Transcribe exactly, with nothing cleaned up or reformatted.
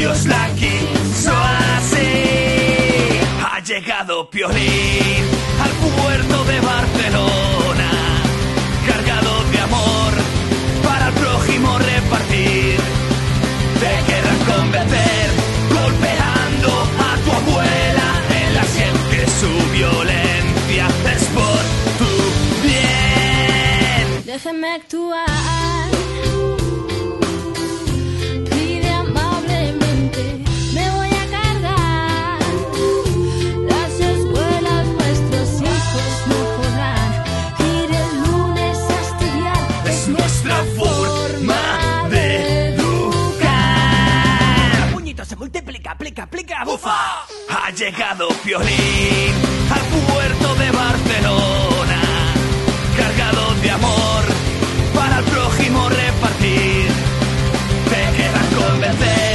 Dios la quiso así. Ha llegado Piolín al puerto de Barcelona, cargado de amor para el prójimo repartir. Te querrán convencer golpeando a tu abuela en la sien, que su violencia es por tu bien. Déjeme actuar, pide amablemente, me voy a cargar las escuelas, nuestros hijos no podrán ir el lunes a estudiar. Es nuestra forma de educar. Puñito se multiplica, aplica, aplica, bufa. Ha llegado Piolín al puerto de Barcelona, cargado de amor para el prójimo repartir. Te querrán convencer